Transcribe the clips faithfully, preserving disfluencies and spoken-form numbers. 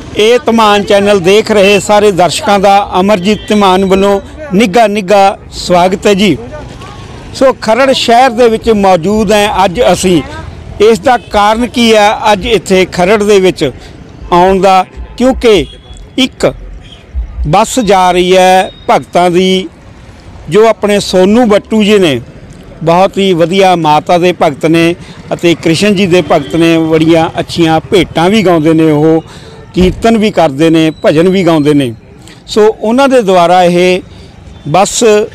ਇਹ ਧਮਾਨ ਚੈਨਲ ਦੇਖ ਰਹੇ ਸਾਰੇ ਦਰਸ਼ਕਾਂ ਦਾ ਅਮਰਜੀਤ ਧਮਾਨ ਵੱਲੋਂ ਨਿੱਘਾ ਨਿੱਘਾ ਸਵਾਗਤ ਹੈ ਜੀ। ਸੋ ਖਰੜ ਸ਼ਹਿਰ ਦੇ ਵਿੱਚ ਮੌਜੂਦ ਹੈ ਅੱਜ ਅਸੀਂ। ਇਸ ਦਾ ਕਾਰਨ ਕੀ ਹੈ ਅੱਜ ਇੱਥੇ ਖਰੜ ਦੇ ਵਿੱਚ ਆਉਣ ਦਾ, ਕਿਉਂਕਿ ਇੱਕ ਬੱਸ ਜਾ ਰਹੀ ਹੈ ਭਗਤਾਂ ਦੀ, ਜੋ ਆਪਣੇ ਸੋਨੂ ਬੱਟੂ ਜੀ ਨੇ, बहुत ही वधिया माता दे भगत ने अते कृष्ण जी दे भगत ने। बड़ियां अच्छियां भेटां भी गाउंदे ने, वो कीर्तन भी करते ने, भजन भी गाउंदे ने। सो उन्हां दे द्वारा ये बस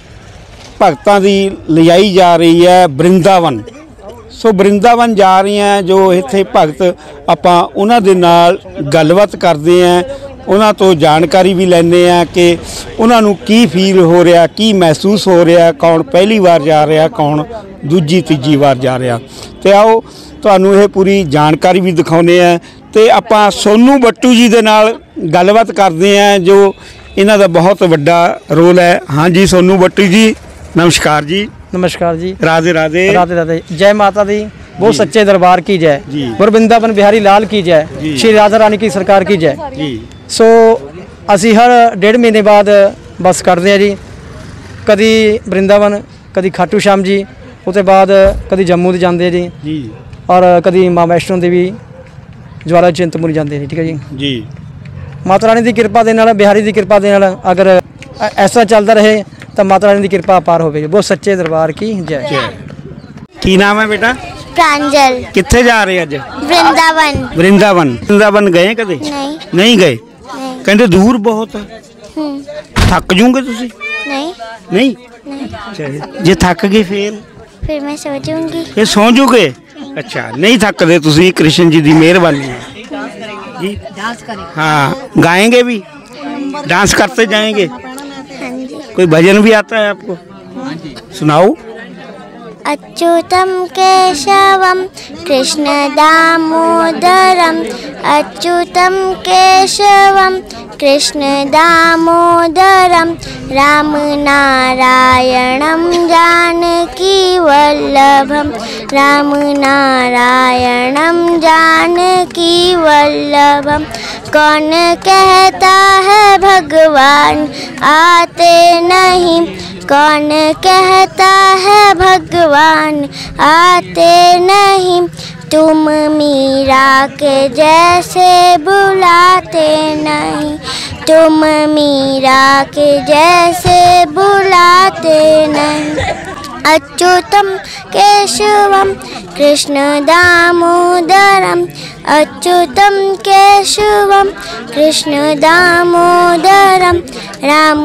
भगतां दी लिजाई जा रही है वृंदावन। सो वृंदावन जा रही हैं जो इत्थे भगत, आपां उन्हां दे नाल गलबात करदे हैं, उन्हां तो जानकारी भी लैंदे हैं कि उन्हां नूं की फील हो रहा, की महसूस हो रहा, कौन पहली बार जा रहा, कौन दूजी तीजी बार जा रहा। तो आओ तुहानूं ये पूरी जानकारी भी दिखाउने हैं ते आपां सोनू बट्टू जी दे नाल गलबात करदे हैं, जो इन्हां दा बहुत वड्डा रोल है। हाँ जी सोनू बट्टू जी नमस्कार जी। नमस्कार जी। राधे राधे। राधे राधे। जय माता दी, वो सच्चे दरबार की जय, वृंदावन बिहारी लाल की जय, श्री राधा रानी की सरकार की जय जी। सो असी हर डेढ़ महीने बाद बस करते हैं जी, कभी वृंदावन, कभी खाटू श्याम जी, उसके बाद कभी जम्मू तो जाते जी, जी। और कभी माँ वैष्णो देवी ज्वाला चिंतपूर्णी जाते हैं। ठीक है जी जी। माता रानी की कृपा के नाल, बिहारी की कृपा के नाल अगर ऐसा चलता रहे तो माता रानी की कृपा अपार हो, वो सच्चे दरबार की जय। की नाम है बेटा? प्रांजल। कित्थे जा रहे अज? वृंदावन। वृंदावन वृंदावन गए कदे? नहीं नहीं गए। कहते दूर बहुत है, थक जूंगे तुसी? नहीं नहीं, नहीं। जे थक गए फिर फिर मैं सो जाऊंगी। फिर सो जूगे? अच्छा नहीं थकदे तुसी, कृष्ण जी की मेहरबानी है जी। हाँ गाएंगे भी, डांस करते जाएंगे? हाँ जी। कोई भजन भी आता है आपको? सुनाओ। अच्युतम केशवम कृष्ण दामोदरम, अच्युतम केशवम कृष्ण दामोदरम, राम नारायणम जानकी वल्लभम, राम नारायणम जानकी वल्लभम। कौन कहता है भगवान आते नहीं, कौन कहता है भगवान आते नहीं, तुम मीरा के जैसे बुलाते नहीं, तुम मीरा के जैसे बुलाते नहीं। अच्युतम केशवम कृष्ण दामोदरम, अच्युतम केशवम कृष्ण दामोदरम, राम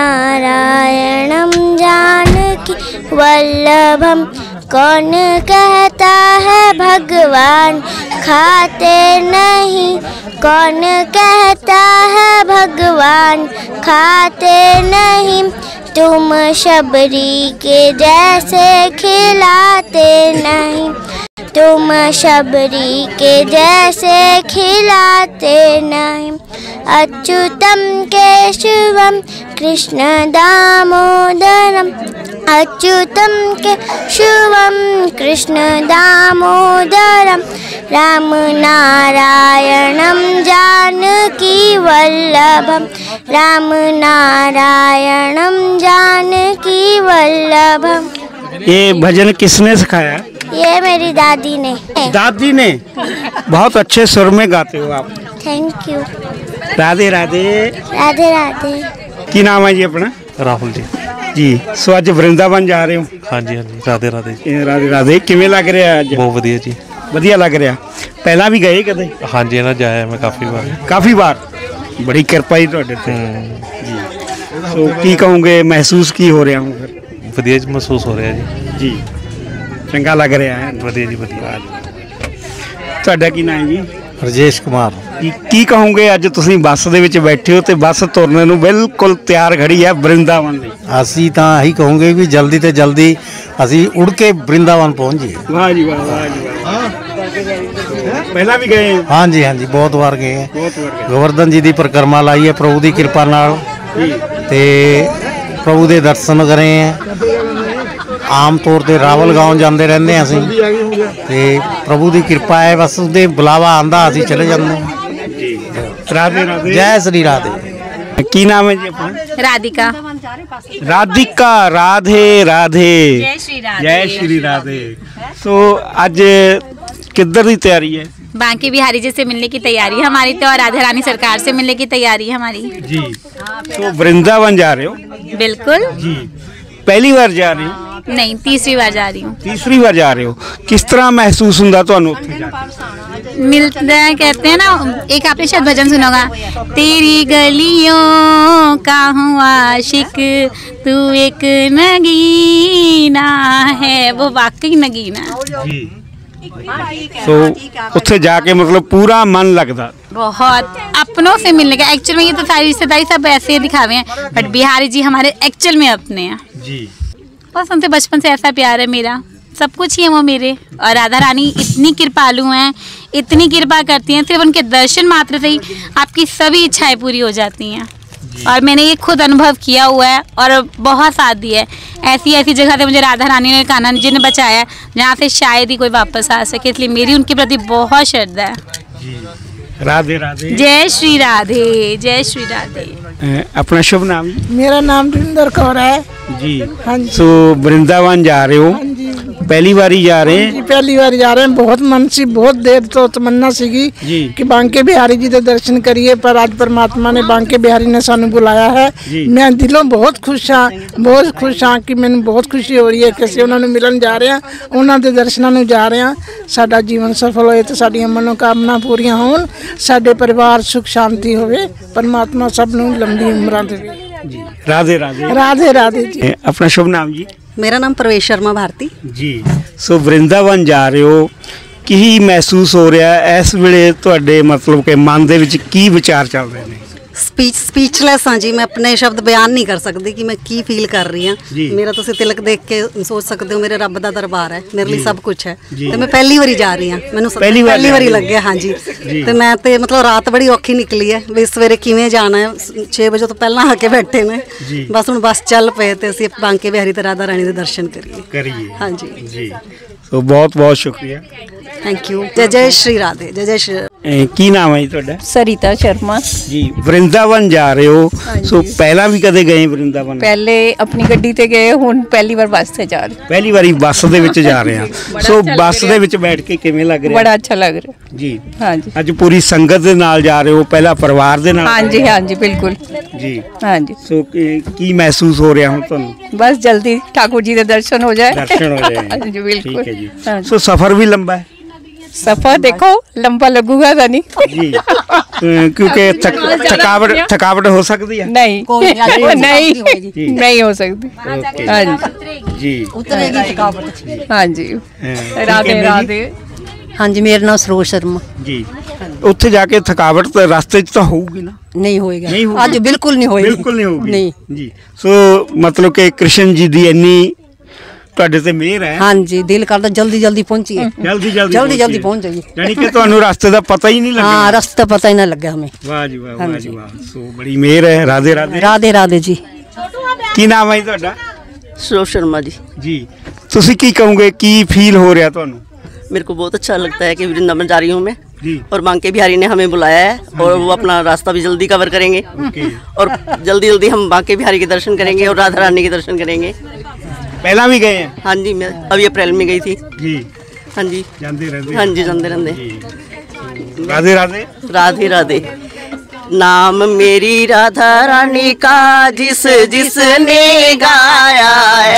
नारायणम जानकी वल्लभम। कौन कहता है भगवान खाते नहीं, कौन कहता है भगवान खाते नहीं, तुम शबरी के जैसे खिलाते नहीं, तुम शबरी के जैसे खिलाते नहीं। अच्युतम केशवम कृष्ण दामोदरम, अच्युतम केशवम कृष्ण दामोदरम, राम नारायणम जानकी वल्लभम, राम नारायणम जानकी वल्लभम। ये भजन किसने सिखाया? ये मेरी दादी ने। दादी ने? बहुत अच्छे सुर में गाते हो आप। Thank you. राधे राधे। राधे राधे। की नाम है जी अपना? राहुल जी। जी सो अज वृंदावन जा रहे हो? हाँ जी हाँ जी। राधे राधे। राधे राधे। किवें लग रहा है अज? बहुत वधिया जी। वधिया लग रहा। पहला भी गए कदे? हाँ जी ना जाया मैं काफ़ी बार। काफ़ी बार। बड़ी कृपा ही तुहाडे ते जी। सो की कहूँगे, महसूस की हो रहा हूँ फिर? वधिया महसूस हो रहा है जी। जी चंगा लग रहा है। वधिया जी वधिया। तुहाडा की नाम है जी? राजेश कुमार। की, की कहूँगे अज तुसीं बस दे विच बैठे हो ते बस तुरने नूं बिल्कुल तैयार खड़ी है वृंदावन लई? असीं तां यही कहूँगे भी जल्दी तो जल्दी असीं उड़ के वृंदावन पहुँच जाइए। वाह जी वाह, वाह जी वाह। पहला भी गए? हाँ जी हाँ जी बहुत बार गए हैं। बहुत बार गए। गोवर्धन जी की परिक्रमा लाई है प्रभु की कृपा नाल, ते प्रभु के दर्शन करे हैं। आम तौर पर रावल गाँव जाते रहते हैं असीं, ते प्रभु की कृपा है, बस उसके बुलावा आंदा असीं चले जाते हैं। राधे राधे। जय श्री राधे। की नाम है जी अपना? राधिका। राधिका, राधे राधे। जय श्री राधे। जय श्री राधे। सो आज किधर की तैयारी है? बांके बिहारी जी से मिलने की तैयारी है हमारी, तो और राधा रानी सरकार से मिलने की तैयारी है हमारी जी। तो वृंदावन जा रहे हो? बिल्कुल जी। पहली बार जा रहे हो? नहीं, तीसरी बार जा रही हूँ। तीसरी बार जा रहे हो, किस तरह महसूस होता ਤੁਹਾਨੂੰ ਉੱਥੇ ਜਾ ਕੇ? मिलता है, कहते हैं ना, एक आपने शायद भजन सुना होगा, तेरी गलियों का हूँ आशिक, तू एक नगीना है। वो वाकई नगीना है जी। तो ਉੱਥੇ ਜਾ ਕੇ मतलब पूरा मन लगता? बहुत अपनों से मिलने का। एक्चुअल में ये तो सारी रिश्तेदारी सब ऐसे ही दिखावे हैं, बट बिहारी जी हमारे एक्चुअल में अपने हैं जी। बस उनसे बचपन से ऐसा प्यार है मेरा, सब कुछ ही है वो मेरे। और राधा रानी इतनी कृपालु हैं, इतनी कृपा करती हैं, सिर्फ उनके दर्शन मात्र से ही आपकी सभी इच्छाएं पूरी हो जाती हैं। और मैंने ये खुद अनुभव किया हुआ है और बहुत साथ दिया है। ऐसी ऐसी जगह से मुझे राधा रानी ने कान्हा जी ने बचाया है जहाँ से शायद ही कोई वापस आ सके, इसलिए मेरी उनके प्रति बहुत श्रद्धा है। राधे राधे। जय श्री राधे। जय श्री राधे। अ, अपना शुभ नाम? मेरा नाम रिंदर कौर है जी। हाँ जी। सो वृंदावन जा रहे हो? हाँ जी। पहली बार ही जा रहे हैं? जी पहली बार जा रहे हैं। बहुत मन सी बहुत देर तो तमन्ना सीगी जी कि बांके बिहारी जी के दर्शन करिए, पर आज परमात्मा ने बांके बिहारी ने सानू बुलाया है। मैं दिलों बहुत खुश हाँ, बहुत खुश हाँ कि मैंने बहुत खुशी हो रही है कि ਅਸੀਂ ਉਹਨਾਂ ਨੂੰ ਮਿਲਣ ਜਾ ਰਹੇ ਹਾਂ, ਉਹਨਾਂ ਦੇ ਦਰਸ਼ਨਾਂ ਨੂੰ ਜਾ ਰਹੇ ਹਾਂ। ਸਾਡਾ ਜੀਵਨ ਸਫਲ ਹੋਏ ਤੇ ਸਾਡੀਆਂ ਮਨੋਕਾਮਨਾ ਪੂਰੀਆਂ ਹੋਣ, ਸਾਡੇ ਪਰਿਵਾਰ ਸੁਖ ਸ਼ਾਂਤੀ ਹੋਵੇ, परमात्मा सब ਨੂੰ ਲੰਬੀ ਉਮਰਾਂ ਦੇਵੇ जी। राधे राधे। राधे राधे जी। अ, अपना शुभ नाम जी? मेरा नाम प्रवेश शर्मा भारती जी। सो वृंदावन जा रहे हो, ਕੀ ਮਹਿਸੂਸ ਹੋ ਰਿਹਾ ਇਸ ਵੇਲੇ ਤੁਹਾਡੇ, मतलब ਕਿ ਮਨ ਦੇ ਵਿੱਚ ਕੀ ਵਿਚਾਰ ਚੱਲ ਰਹੇ ਨੇ? स्पीच स्पीचलेस हाँ जी, मैं अपने शब्द बयान नहीं कर सकती कि मैं की फील कर रही हाँ। मेरा तुम तिलक देख के सोच सकते हो, मेरे रब दा दरबार है, मेरे लिए सब कुछ है। तो मैं पहली बारी जा रही हाँ, मैंने पहली पहली बारी लग गया हाँ जी। तो मैं तो मतलब रात बड़ी औखी निकली है भी सवेरे किवें जाना है, छे बजे तो पहला आके बैठे ने, बस हुण बस चल पे ते असीं बांके बिहारी ते राधा रानी दे दर्शन करिए करिए हाँ जी जी। तो बहुत बहुत शुक्रिया, थैंक यू। जय जय श्री राधे। जय जय श्री। ਕੀ ਨਾਮ ਹੈ ਜੀ ਤੁਹਾਡਾ? सरिता शर्मा जी। वृंदावन जा रहे हो, सो पहला भी कदे गए वृंदावन? पहले अपनी गड्डी ते गए, हुण पहली बार बस से जा रहे। पहली बारी ਬੱਸ ਦੇ ਵਿੱਚ ਜਾ ਰਹੇ ਹਾਂ। ਸੋ ਬੱਸ ਦੇ ਵਿੱਚ ਬੈਠ ਕੇ ਕਿਵੇਂ ਲੱਗ ਰਿਹਾ? बड़ा अच्छा लग रहा जी। हाँ जी। ਅੱਜ ਪੂਰੀ ਸੰਗਤ ਦੇ ਨਾਲ ਜਾ ਰਹੇ ਹੋ, ਪਹਿਲਾ ਪਰਿਵਾਰ ਦੇ ਨਾਲ? हाँ जी हाँ जी बिल्कुल जी। हाँ जी। ਸੋ ਕੀ ਕੀ ਮਹਿਸੂਸ ਹੋ ਰਿਹਾ ਹੁਣ ਤੁਹਾਨੂੰ? बस जल्दी ठाकुर जी के दर्शन हो जाए। दर्शन हो जाए। हाँ जी बिल्कुल। ठीक है जी। हाँ जी। सो सफर भी लंबा है? सफर देखो लंबा लगूगा था नहीं जी। अ, क्योंकि थक, थकावट थकावट हो सकती है? नहीं नहीं जी। नहीं हो सकती। ओके। हाँ जी जी। उतरेगी थकावट। हाँ जी। हाँ। राधे ठीक है राधे। हाँ जी, मेरा नाम सरोज शर्मा। जी। ਉੱਥੇ ਜਾ ਕੇ ਥਕਾਵਟ ਤਾਂ ਰਸਤੇ 'ਚ ਤਾਂ ਹੋਊਗੀ ਨਾ? नहीं होएगा नहीं होगी। आज बिल्कुल नहीं होएगी। ਬਿਲਕੁਲ ਨਹੀਂ ਹੋਊਗੀ। नहीं ਜੀ। ਸੋ ਮਤਲਬ ਕਿ ਕ੍ਰਿਸ਼ਨ ਜੀ ਦੀ ਇੰਨੀ ਤੁਹਾਡੇ ਤੇ ਮਿਹਰ ਹੈ। हाँ जी, दिल करता जल्दी जल्दी पहुंचिए। जल्दी जल्दी जल्दी जल्दी पहुंच जाइए। यानी कि ਤੁਹਾਨੂੰ ਰਸਤੇ ਦਾ ਪਤਾ ਹੀ ਨਹੀਂ ਲੱਗਾ? हाँ, रास्ता पता ही ना लगा हमें। वाह जी वाह, वाह जी वाह। सो बड़ी मेहर है। राधे राधे। राधे राधे जी। ਕੀ ਨਾਮ ਹੈ ਜੀ ਤੁਹਾਡਾ? सरोज शर्मा जी। ਜੀ। ਤੁਸੀਂ ਕੀ ਕਹੋਗੇ, ਕੀ ਫੀਲ ਹੋ ਰਿਹਾ ਤੁਹਾਨੂੰ? मेरे को बहुत अच्छा लगता है कि वृंदावन जा रही हूँ मैं, जी। और बांके बिहारी ने हमें बुलाया है और वो अपना रास्ता भी जल्दी कवर करेंगे और जल्दी जल्दी हम बांके बिहारी के दर्शन करेंगे और राधा रानी के दर्शन करेंगे। पहला भी गए हैं? हाँ जी, मैं अभी अप्रैल में गई थी। जी। हाँ जी जानते रहते? हाँ जी जानते रहते। राधे राधे। राधे राधे। नाम मेरी राधा रानी का जिस जिसने गाया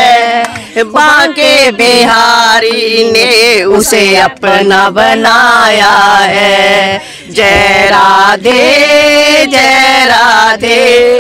है, बांके बिहारी ने उसे अपना बनाया है। जय राधे जय राधे,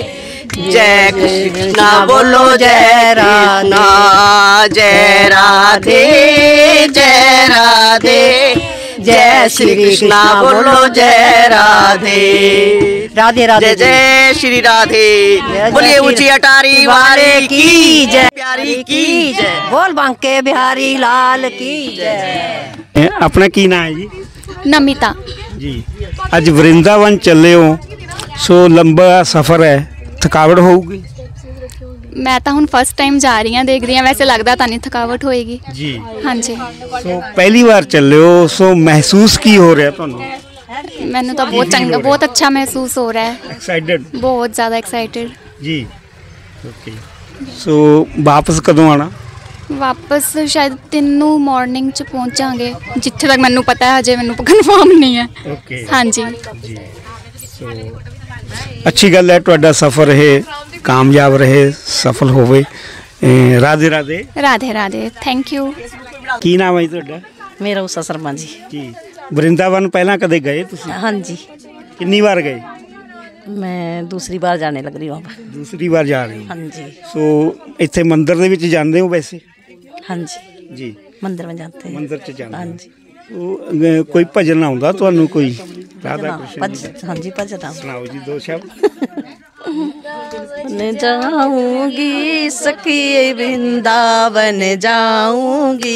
जय कृष्णा बोलो जय राधा, जय राधे जय राधे, जय श्री कृष्णा बोलो जय राधे। राधे राधे। जय जय श्री राधे। बोलिए ऊंची अटारी वाले की जय, प्यारी की जय, बोल बांके बिहारी लाल की जय। अपना की नाम है जी? नमिता जी। आज वृंदावन चले हो, सो लंबा सफर है, थकावट होगी? मैं तो हुण फर्स्ट टाइम जा रही हूँ, देख रही हूँ, वैसे लगता तो नहीं थकावट होएगी जी। हाँ जी। सो पहली बार चले हो, सो महसूस की हो रहा ਤੁਹਾਨੂੰ? मैंने तो बहुत चंगा बहुत अच्छा महसूस हो रहा है। एक्साइटेड? बहुत ज़्यादा एक्साइटेड जी। ओके, सो वापस कदों आना? वापस शायद तीनों मॉर्निंग च पहुंचांगे, जिथे तक मैनू पता है, अजे मैनू कन्फर्म नहीं है। ओके, हाँ जी। जी, सो अच्छी गल है, तुहाडा सफ़र रहे कामयाब रहे, सफल होवे। राधे राधे। Radhe Radhe, thank you. की नाम है तुहाडा? मेरा उषा शर्मा जी। जी, वृंदावन पहला कदे गए तुसीं? हाँ जी। कितनी बार गए? मैं दूसरी बार जाने लग रही हूँ। दूसरी बार जा रहे हो? हाँ जी। सो इत्थे मंदिर दे विच जांदे हो वैसे? हाँ जी जी, मंदिर में जाते हैं। मंदिर च जांदे? हाँ जी। तो कोई भजन आउंदा तुहानू कोई राधा कृष्ण? हाँ जी, भजन सुनाओ जी दो शब्द। न जाऊंगी सखी वृंदावन जाऊंगी,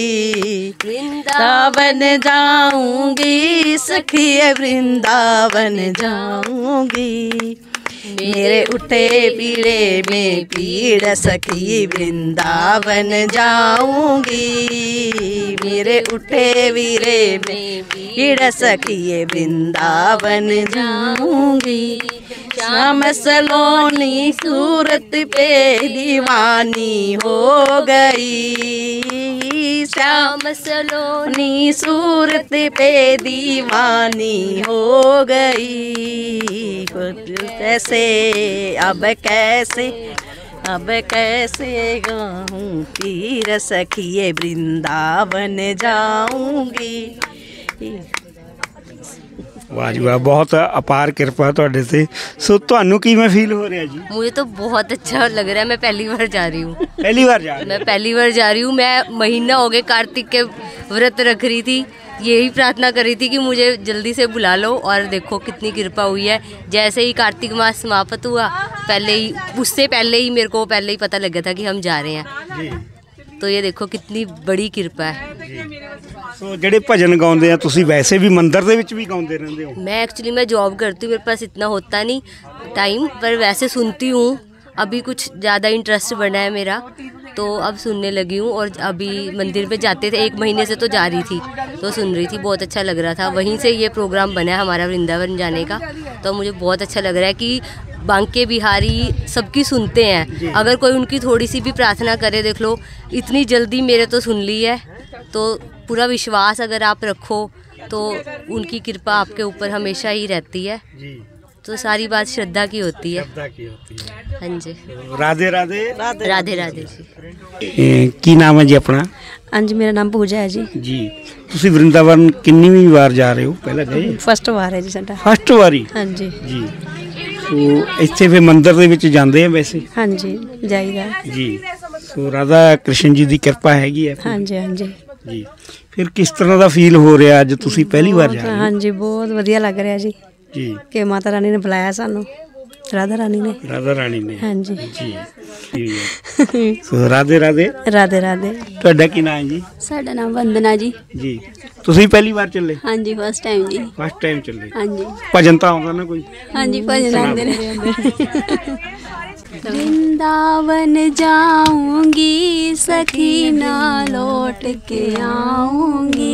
वृंदावन जाऊंगी सखी वृंदावन जाऊंगी, मेरे उठे पीड़े में पीड़ सखी वृंदावन जाऊंगी, मेरे उठे वीरे में पीड़ सखी वृंदावन जाऊंगी, श्याम सलोनी सूरत पे दीवानी हो गई, श्याम सलोनी सूरत पे दीवानी हो गई, कैसे अब कैसे अब कैसे गाऊं पीर सखिए वृंदावन जाऊंगी। वाह जी वाह, बहुत अपार कृपा तुहाडे ते। सो तुहानू किवें फील हो रहा जी? मुझे तो बहुत अच्छा लग रहा है, मैं पहली बार जा रही हूँ। पहली बार जा रही? मैं पहली बार जा रही हूँ। मैं महीना हो गए कार्तिक के व्रत रख रही थी, यही प्रार्थना कर रही थी कि मुझे जल्दी से बुला लो, और देखो कितनी कृपा हुई है। जैसे ही कार्तिक मास समाप्त हुआ, पहले ही उससे पहले ही मेरे को पहले ही पता लग गया था कि हम जा रहे हैं जी। तो ये देखो कितनी बड़ी कृपा है। सो ਜਿਹੜੇ ਭਜਨ ਗਾਉਂਦੇ ਆ ਤੁਸੀਂ वैसे भी मंदिर ਦੇ ਵਿੱਚ भी गाਉਂਦੇ ਰਹਿੰਦੇ हो? मैं एक्चुअली मैं जॉब करती हूँ, मेरे पास इतना होता नहीं टाइम, पर वैसे सुनती हूँ। अभी कुछ ज़्यादा इंटरेस्ट बना है मेरा, तो अब सुनने लगी हूँ। और अभी मंदिर पे जाते थे, एक महीने से तो जा रही थी, तो सुन रही थी, बहुत अच्छा लग रहा था। वहीं से ये प्रोग्राम बना है हमारा वृंदावन जाने का, तो मुझे बहुत अच्छा लग रहा है कि बांके बिहारी सबकी सुनते हैं। अगर कोई उनकी थोड़ी सी भी प्रार्थना करे, देख लो इतनी जल्दी मेरे तो सुन ली है। तो पूरा विश्वास अगर आप रखो तो उनकी कृपा आपके ऊपर हमेशा ही रहती है। तो सारी बात श्रद्धा की होती है। श्रद्धा की होती है। हाँ जी। राधे राधे। राधे राधे जी। की नाम है जी अपना? हाँ जी, मेरा नाम पूजा है जी। जी, तुसी वृंदावन कितनी बार जा रहे हो? पहले गए? फर्स्ट बार है जी साडा। फर्स्ट वारी? हाँ जी। जी, तो ਇੱਥੇ ਫਿਰ ਮੰਦਿਰ ਦੇ ਵਿੱਚ ਜਾਂਦੇ ਆ ਵੈਸੇ? हाँ जी, जाइदा जी। ਸੋ ਰਾਧਾ ਕ੍ਰਿਸ਼ਨ ਜੀ ਦੀ ਕਿਰਪਾ ਹੈਗੀ ਹੈ? हाँ जी, हाँ जी। ਜੀ, ਫਿਰ ਕਿਸ ਤਰ੍ਹਾਂ ਦਾ ਫੀਲ ਹੋ ਰਿਹਾ ਅੱਜ ਤੁਸੀਂ ਪਹਿਲੀ ਵਾਰ ਜਾ ਰਹੇ ਹੋ? हाँ जी, बहुत ਵਧੀਆ ਲੱਗ ਰਿਹਾ ਜੀ ਜੀ ਕਿ ਮਾਤਾ ਰਾਣੀ ਨੇ ਬੁਲਾਇਆ ਸਾਨੂੰ, राधा रानी ने। राधा रानी ने? हाँ जी। जी। सो राधे राधे। राधे राधे। ਤੁਹਾਡਾ ਕੀ ਨਾਮ ਹੈ ਜੀ? ਸਾਡਾ ਨਾਮ ਵੰਦਨਾ ਜੀ। ਜੀ, ਤੁਸੀਂ ਪਹਿਲੀ ਵਾਰ ਚੱਲੇ? हाँ जी, फर्स्ट टाइम जी। फर्स्ट टाइम ਚੱਲੇ? हाँ जी। ਭਜਨ ਤਾਂ ਆਉਂਦਾ ਨਾ ਕੋਈ? हाँ जी, भजन आते ने। वृंदावन जाऊंगी सखी ना लौट के आऊंगी,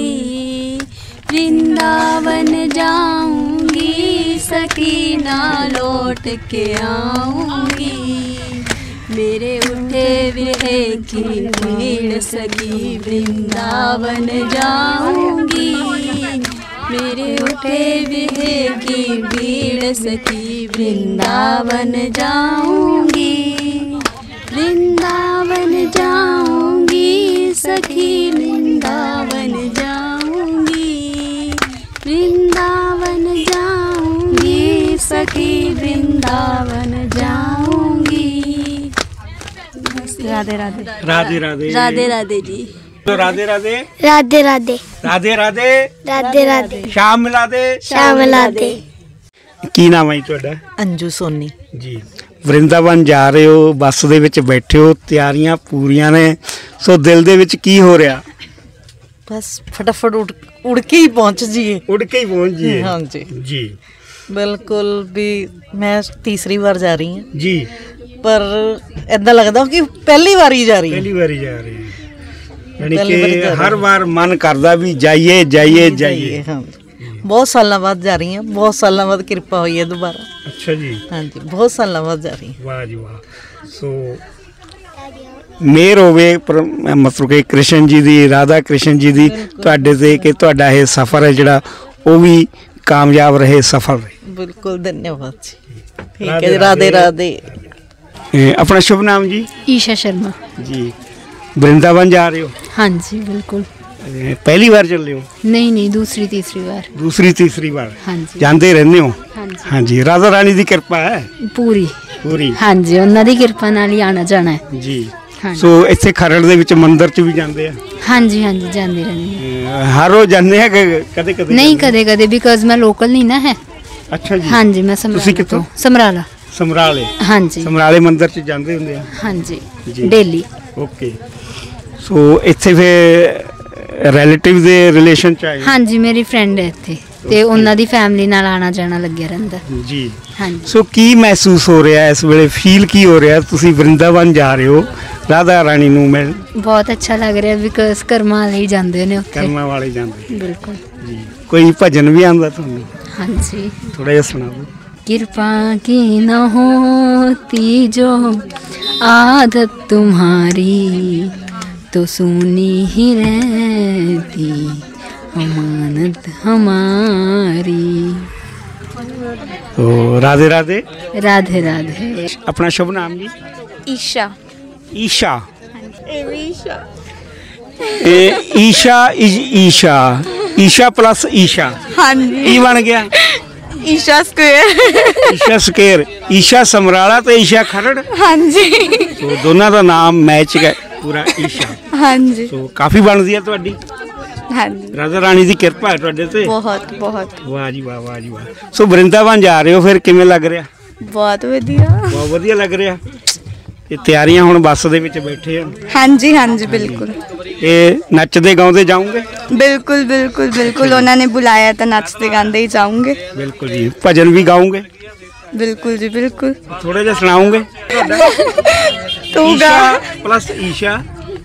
वृंदावन जाऊंगी सखी ना लौट के आऊंगी, मेरे उठे विरहे की भीड़ सखी वृंदावन जाऊंगी, मेरे उठे विरहे की भीड़ सखी वृंदावन जाऊंगी, वृंदावन जाऊंगी सखी वृंदावन जाऊंगी, वृंदावन जाऊंगी सखी वृंदावन जाऊंगी। राधे राधे। राधे राधे। राधे राधे जी। तो राधे राधे। राधे राधे। राधे राधे। राधे राधे। शाम मिला दे। शाम मिला दे। ਕੀ ਨਾਮ ਹੈ ਤੁਹਾਡਾ? ਅੰਜੂ ਸੋਨੀ ਜੀ। ਵਰਿੰਦਾਵਨ ਜਾ ਰਹੇ ਹੋ, ਬੱਸ ਦੇ ਵਿੱਚ ਬੈਠੇ ਹੋ, ਤਿਆਰੀਆਂ ਪੂਰੀਆਂ ਨੇ, ਸੋ ਦਿਲ ਦੇ ਵਿੱਚ ਕੀ ਹੋ ਰਿਹਾ? बस फटाफट उड़ उड़ के ही पहुंच जिए। उड़ के ही पहुंच जिए। हाँ जी जी बिल्कुल भी। मैं तीसरी बार जा रही हूँ जी, पर ऐसा लगता कि पहली बार ही जा रही है। पहली बार ही जा रही है, यानी कि हर बार मन करता भी जाइए जाइए जाइए। हाँ। ਬਹੁਤ ਸਾਲਾਂ ਬਾਅਦ ਜਾ ਰਹੀ ਹਾਂ, ਬਹੁਤ ਸਾਲਾਂ ਬਾਅਦ ਕਿਰਪਾ ਹੋਈ ਹੈ ਦੁਬਾਰਾ। ਅੱਛਾ ਜੀ। ਹਾਂਜੀ, ਬਹੁਤ ਸਾਲਾਂ ਬਾਅਦ ਜਾ ਰਹੀ ਹਾਂ। ਵਾਹ ਜੀ ਵਾਹ। ਸੋ ਮੇਰ ਹੋਵੇ ਮਤਲਬ ਕਿ ਕ੍ਰਿਸ਼ਨ ਜੀ ਦੀ, ਰਾਧਾ ਕ੍ਰਿਸ਼ਨ ਜੀ ਦੀ ਤੁਹਾਡੇ ਤੇ, ਕਿ ਤੁਹਾਡਾ ਇਹ ਸਫ਼ਰ ਹੈ ਜਿਹੜਾ ਉਹ ਵੀ ਕਾਮਯਾਬ ਰਹੇ, ਸਫਲ ਰਹੇ। ਬਿਲਕੁਲ, ਧੰਨਵਾਦ ਜੀ। ठीक है, राधे राधे। अपना शुभ नाम जी? ईशा शर्मा जी। वृंदावन जा रहे हो? हाँ जी बिल्कुल। पहली बार चल रहे हो? नहीं नहीं, दूसरी तीसरी बार। दूसरी तीसरी बार? हाँ जी। जानते रहने हो? हाँ जी। हाँ जी। राधा रानी की कृपा है पूरी पूरी? हाँ जी, उन्होंने दी कृपा नाल ही आना जाना है जी। हाँ। सो इत्थे खरड़ दे विच मंदिर च भी जांदे हैं? हाँ जी हाँ जी, जाते रहने। हर रोज जाते हैं कि कदे कदे? नहीं, कदे कदे, बिकॉज मैं लोकल नहीं ना है। अच्छा जी। हाँ जी, मैं तुसी कित्थों? समराला। समराले? हाँ जी। समराले मंदिर च जांदे हुंदे आ? हाँ जी, जी। डेली। ओके। सो इत्थे फिर रिलेटिव दे रिलेशन च आए? हाँ जी, मेरी फ्रेंड है इत्थे ते उन्हां दी फैमिली नाल आना जाना लग्या रहिंदा। जी। हाँ जी। सो की महसूस हो रहा है इस वेले, फील की हो रहा है? तुसी वृंदावन जा रहे हो राधा रानी नूं मिल? बहुत अच्छा लग रहा है, बिकॉज कर्मा वाले ही जांदे ने उत्थे। कर्मा वाले जांदे? बिल्कुल जी। कोई भजन भी आंदा तुहानूं? हाँ जी। थोड़ा जिहा सुणाओ। कृपा की न होती जो आदत तुम्हारी, तो सुनी ही रहती अमानत हमारी। तो राधे राधे। राधे राधे। अपना शुभ नाम जी? ईशा। ईशा? ईशा। ए, ईशा इज ईशा, ईशा प्लस ईशा। हाँ जी। की बन गया? ईशा स्क्वायर। ईशा स्क्वायर। ईशा समराला तो ईशा खरड़? हाँ जी। तो दोनों का नाम मैच है पूरा, ईशा। हाँ जी। तो काफी बनती है तुहाडी? हाँ जी। राधा रानी की कृपा है तुहाडे ते? बहुत बहुत। वाह जी वाह, वाह जी वाह। सो वृंदावन जा रहे हो, फिर किवें लग रहा? बहुत वधिया। बहुत वधिया लग रहा। ये तैयारियां हुण बस दे विच बैठे हैं? हाँ जी हाँ जी बिल्कुल। ये नचदे गाउंदे जाओगे? बिल्कुल बिल्कुल बिल्कुल, उन्होंने बुलाया तो नचते गाते ही जाऊंगे। बिल्कुल जी। भजन भी गाओगे? बिल्कुल जी बिल्कुल। थोड़ा जिहा सुनाओगे? तू गा। प्लस ईशा।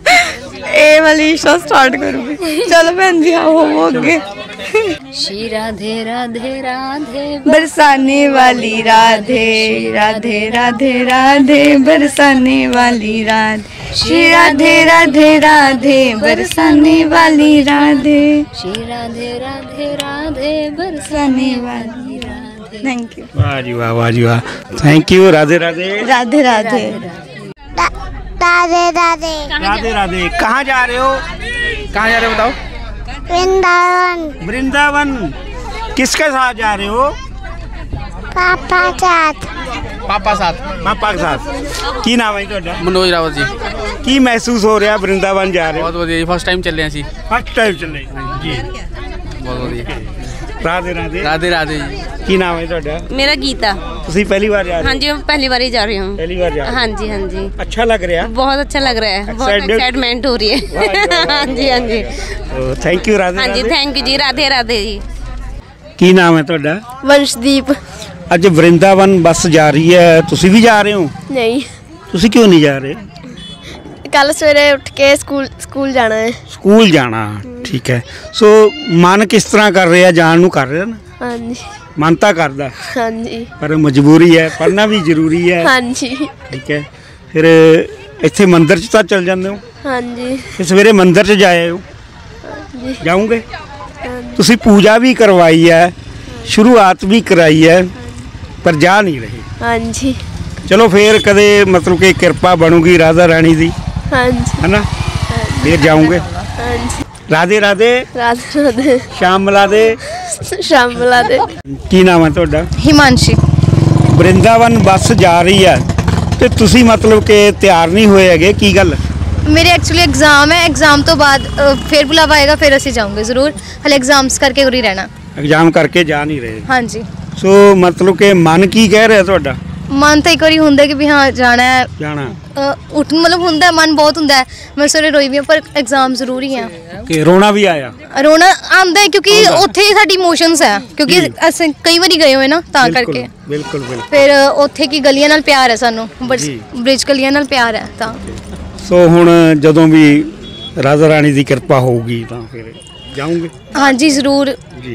ए वाली ईशा स्टार्ट करूंगी। चलो बहन जी, आओ होगे। श्री राधे राधे राधे बरसाने वाली राधे, राधे राधे राधे बरसाने वाली राधे। श्री राधे राधे राधे बरसाने वाली राधे। श्री राधे राधे राधे बरसाने वाली राधे। Thank you. वाह जी वाह, वाह जी वाह। Thank you. राधे राधे। राधे राधे। राधे राधे। राधे राधे। कहाँ जा रहे हो? कहाँ जा रहे हो बताओ? वृंदावन। वृंदावन। किसके साथ जा रहे हो? पापा साथ। पापा साथ? पापा के साथ। की नाम है ਤੁਹਾਡਾ? मनोज रावत जी। की महसूस हो रहा वृंदावन जा रहे हो? बहुत वधिया, फर्स्ट टाइम चले ਅਸੀਂ। फर्स्ट टाइम चले जी। बहुत वधिया। राधे राधे। राधे राधे जी। की नाम है ਤੁਹਾਡਾ? मेरा गीता। ਤੁਸੀਂ ਪਹਿਲੀ ਵਾਰ ਜਾ ਰਹੇ ਹੋ? हाँ जी, मैं पहली बार ही जा रही हूँ। पहली बार जा रहे हो? हाँ जी हाँ जी। अच्छा लग रहा? बहुत अच्छा लग रहा है, बहुत Excited? एक्साइटमेंट हो रही है। हाँ जी हाँ जी। Thank you. राधे हाँ जी, राधे। थैंक यू जी। राधे राधे जी। की नाम है ਤੁਹਾਡਾ? वंशदीप। ਅੱਜ ਵਰਿੰਦਾਵਨ ਬੱਸ ਜਾ ਰਹੀ ਹੈ, ਤੁਸੀਂ ਵੀ ਜਾ ਰਹੇ ਹੋ? नहीं, ਤੁਸੀਂ ਕਿਉਂ ਨਹੀਂ ਜਾ ਰਹੇ? कल सवेरे उठ के स्कूल स्कूल जाना है। ਸਕੂਲ ਜਾਣਾ, ਠੀਕ ਹੈ। ਸੋ ਮਨ ਕਿਸ ਤਰ੍ਹਾਂ ਕਰ ਰਿਹਾ? ਜਾਣ ਨੂੰ ਕਰ ਰਿਹਾ ਨਾ? हाँ जी ਮਨ ਤਾਂ ਕਰਦਾ, हाँ जी ਪਰ ਮਜਬੂਰੀ ਹੈ, ਪੜ੍ਹਨਾ ਵੀ ਜ਼ਰੂਰੀ ਹੈ। हाँ जी ਠੀਕ ਹੈ। ਫਿਰ ਇੱਥੇ ਮੰਦਿਰ 'ਚ ਤਾਂ ਚਲ ਜਾਂਦੇ ਹੋ? हाँ जी ਫਿਰ ਸਵੇਰੇ ਮੰਦਿਰ 'ਚ ਜਾਏ ਹੋ? जी। ਜਾਓਗੇ? ਤੁਸੀਂ ਪੂਜਾ ਵੀ ਕਰਵਾਈ ਹੈ, ਸ਼ੁਰੂਆਤ ਵੀ ਕਰਾਈ ਹੈ, ਪਰ ਜਾ ਨਹੀਂ ਰਹੇ। हाँ जी ਚਲੋ ਫਿਰ ਕਦੇ ਮਤਲਬ ਕਿ ਕਿਰਪਾ ਬਣੂਗੀ ਰਾਧਾ ਰਾਣੀ ਦੀ, हाँ जी है ना? फिर जाऊंगे। हाँ जी। राधे राधे। राधे राधे। शाम मिला दे। शाम मिला दे। की नाम है ਤੁਹਾਡਾ? हिमांशी। वृंदावन बस जा रही है ਤੇ ਤੁਸੀਂ ਮਤਲਬ ਕਿ ਤਿਆਰ ਨਹੀਂ ਹੋਏ ਹੈਗੇ, ਕੀ ਗੱਲ? मेरे एक्चुअली एग्जाम है, एग्जाम तो बाद अ, फिर बुलावा आएगा, फिर ਅਸੀਂ ਜਾਵਾਂਗੇ ਜ਼ਰੂਰ। ਹਲੇ एग्जाम्स ਕਰਕੇ ਉਰੀ ਰਹਿਣਾ। एग्जाम करके जा नहीं रहे? ਹਾਂਜੀ। ਸੋ ਮਤਲਬ ਕਿ ਮਨ ਕੀ ਕਹਿ ਰਿਹਾ ਤੁਹਾਡਾ? ਮਨ ਤਾਂ ਇੱਕ ਵਾਰੀ ਹੁੰਦਾ ਕਿ ਵੀ ਹਾਂ ਜਾਣਾ ਹੈ, ਜਾਣਾ ਉੱਠ ਮਤਲਬ ਹੁੰਦਾ ਹੈ, ਮਨ ਬਹੁਤ ਹੁੰਦਾ ਹੈ। ਮੈਂ ਸਵੇਰੇ ਰੋਈ ਵੀ ਹਾਂ, ਪਰ ਐਗਜ਼ਾਮ ਜ਼ਰੂਰੀ ਹੈ। ਕਿ ਰੋਣਾ ਵੀ ਆਇਆ? ਰੋਣਾ ਆਉਂਦਾ ਹੈ ਕਿਉਂਕਿ ਉੱਥੇ ਸਾਡੀ ਇਮੋਸ਼ਨਸ ਹੈ, ਕਿਉਂਕਿ ਅਸੀਂ ਕਈ ਵਾਰੀ ਗਏ ਹੋਏ ਨਾ, ਤਾਂ ਕਰਕੇ। ਬਿਲਕੁਲ ਬਿਲਕੁਲ। ਫਿਰ ਉੱਥੇ ਕੀ ਗਲੀਆਂ ਨਾਲ ਪਿਆਰ ਹੈ ਸਾਨੂੰ, ਬ੍ਰਿਜ ਗਲੀਆਂ ਨਾਲ ਪਿਆਰ ਹੈ ਤਾਂ। ਸੋ ਹੁਣ ਜਦੋਂ ਵੀ ਰਾਧਾ ਰਾਣੀ ਦੀ ਕਿਰਪਾ ਹੋਊਗੀ ਤਾਂ ਫਿਰ ਜਾਉਂਗੇ? ਹਾਂਜੀ ਜ਼ਰੂਰ। ਜੀ।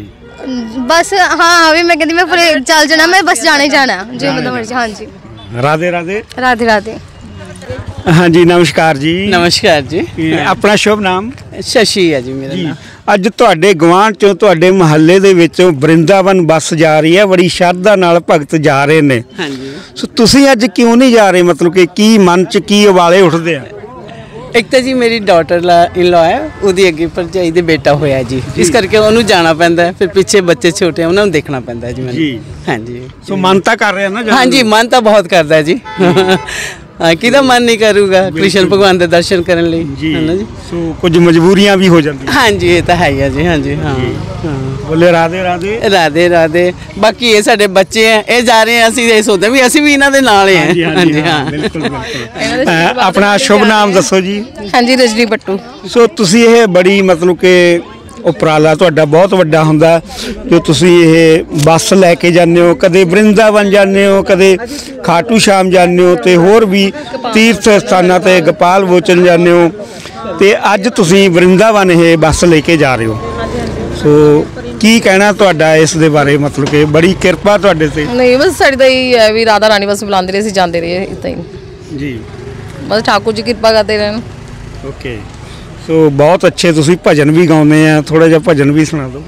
बस हाँ अभी मैं कहती मैं पूरे चल जाना मैं बस जाने जाना जो मतलब मर्जी। हाँ जी राधे राधे राधे राधे। हाँ जी नमस्कार जी। नमस्कार जी। अपना शुभ नाम? शशि है जी मेरा नाम। ਅੱਜ ਤੁਹਾਡੇ ਗਵਾਂਢ ਚੋਂ ਤੁਹਾਡੇ ਮੁਹੱਲੇ ਦੇ ਵਿੱਚੋਂ ਬ੍ਰਿੰਦਾਵਨ ਬੱਸ ਜਾ ਰਹੀ ਹੈ, ਬੜੀ ਸ਼ਰਧਾ ਨਾਲ ਭਗਤ ਜਾ ਰਹੇ ਨੇ। ਹਾਂਜੀ। ਸੋ ਤੁਸੀਂ ਅੱਜ ਕਿਉਂ ਨਹੀਂ ਜਾ ਰਹੇ, ਮਤਲਬ ਕਿ ਕੀ ਮਨ 'ਚ ਕੀ ਉਬਾਲੇ ਉੱਠਦੇ ਆ? ਇੱਕ ਤਾਂ ਜੀ ਮੇਰੀ ਡਾਟਰ ਇਨ ਲਾ ਹੈ, ਉਹਦੀ ਅੱਗੇ ਭਰਜਾਈ ਦੇ ਬੇਟਾ ਹੋਇਆ ਜੀ, ਇਸ ਕਰਕੇ ਉਹਨੂੰ ਜਾਣਾ ਪੈਂਦਾ, ਫਿਰ ਪਿੱਛੇ ਬੱਚੇ ਛੋਟੇ ਆ ਉਹਨਾਂ ਨੂੰ ਦੇਖਣਾ ਪੈਂਦਾ ਜੀ ਮੈਨੂੰ। ਜੀ ਹਾਂਜੀ। ਸੋ ਮਨ ਤਾਂ ਕਰ ਰਿਹਾ ਨਾ? ਹਾਂਜੀ ਮਨ ਤਾਂ ਬਹੁਤ ਕਰਦਾ ਜੀ। हाँ किदा मन नहीं करूँगा कृष्ण भगवान के दर्शन करने लिए जी है ना जी। सो कुछ मजबूरियां भी हो जाती हाँ जी ये तो है ही है जी। हाँ जी हाँ बोले राधे राधे राधे राधे। बाकी ये साडे बच्चे हैं ये जा रहे हैं, ਅਸੀਂ ਇਹ ਸੋਚਦੇ ਵੀ ਅਸੀਂ ਵੀ ਇਹਨਾਂ ਦੇ ਨਾਲ ਹੀ ਹਾਂ। हाँ जी हाँ बिल्कुल बिल्कुल। अपना शुभ नाम दसो जी। हाँ जी रजनी भट्टू। सो ਤੁਸੀਂ ਇਹ ਬੜੀ ਮਤਲਬ ਕਿ ਉਪਰਾਲਾ ਤੁਹਾਡਾ ਬਹੁਤ ਵੱਡਾ ਹੁੰਦਾ ਜੋ ਤੁਸੀਂ ਇਹ ਬੱਸ ਲੈ ਕੇ ਜਾਂਦੇ ਹੋ, ਕਦੇ ਬ੍ਰਿੰਦਾਵਨ ਜਾਂਦੇ ਹੋ, ਕਦੇ ਖਾਟੂ ਸ਼ਾਮ ਜਾਂਦੇ ਹੋ ਤੇ ਹੋਰ ਵੀ ਤੀਰਥ ਸਥਾਨਾਂ ਤੇ ਗੋਪਾਲ ਮੋਚਨ ਜਾਂਦੇ ਹੋ ਤੇ ਅੱਜ ਤੁਸੀਂ ਬ੍ਰਿੰਦਾਵਨ ਇਹ ਬੱਸ ਲੈ ਕੇ ਜਾ ਰਹੇ ਹੋ। ਸੋ ਕੀ ਕਹਿਣਾ ਤੁਹਾਡਾ ਇਸ ਦੇ ਬਾਰੇ, ਮਤਲਬ ਕਿ ਬੜੀ ਕਿਰਪਾ ਤੁਹਾਡੇ ਤੇ? ਨਹੀਂ ਬਸ ਸਾਡੀ ਤਾਂ ਇਹ ਹੈ ਵੀ ਰਾਧਾ ਰਾਣੀ ਬਸ ਬੁਲਾਉਂਦੇ ਰਹੇ, ਅਸੀਂ ਜਾਂਦੇ ਰਹੇ ਇਦਾਂ ਹੀ ਜੀ। ਬਸ ਠਾकुर जी ਕਿਰਪਾ ਕਰਦੇ ਰਹਿਣ। ਓਕੇ। ਸੋ ਬਹੁਤ ਅੱਛੇ ਤੁਸੀਂ ਭਜਨ ਵੀ ਗਾਉਂਦੇ ਆ, ਥੋੜਾ ਜਿਹਾ ਭਜਨ ਵੀ ਸੁਣਾ ਦਿਓ।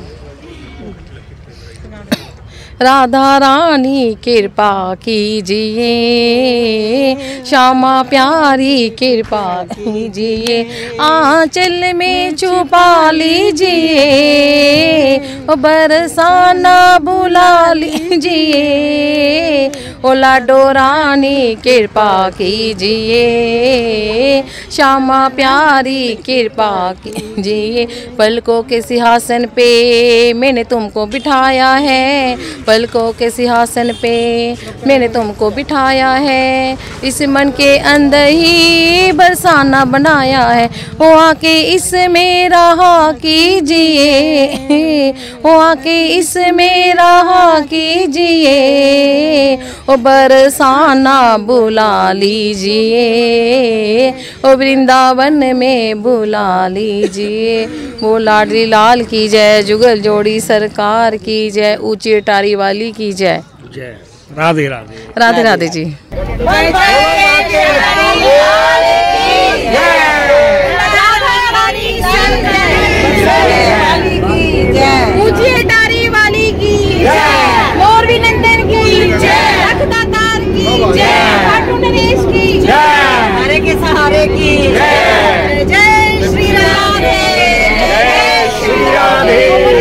राधा रानी कृपा कीजिए, श्यामा प्यारी कृपा कीजिए, आंचल में छुपा लीजिए, बरसाना बुला लीजिए, ओ लाडो रानी कृपा कीजिए, श्यामा प्यारी कृपा कीजिए, पलकों के सिंहासन पे मैंने तुमको बिठाया है, पलकों के सिंहासन पे मैंने तुमको बिठाया है, इस मन के अंदर ही बरसाना बनाया है, वो आके इसमें रहा कीजिए, वो आके इसमें रहा कीजिए, ओ बरसाना बुला लीजिए, ओ वृंदावन में बुला लीजिए, वो लाडली लाल की जय, जुगल जोड़ी सरकार की जय, ऊंची टारी वाली की जय। जय राधे राधे। राधे राधे जी। ऊंची टारी वाली की जय, मोरबी नंदन की जय, रखदातार की जय, खाटू नरेश की जय, हरे के सहारे की जय, जय श्री राधे, जय श्री राधे।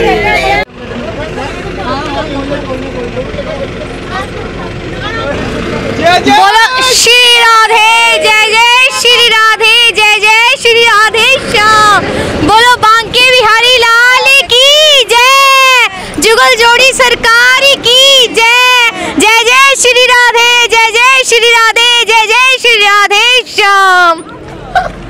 बोलो श्री राधे जय जय श्री राधे जय जय श्री राधे श्याम, बोलो बांके बिहारी लाल की जय, जुगल जोड़ी सरकार की जय, जय जय श्री राधे जय जय श्री राधे जय जय श्री राधे श्याम।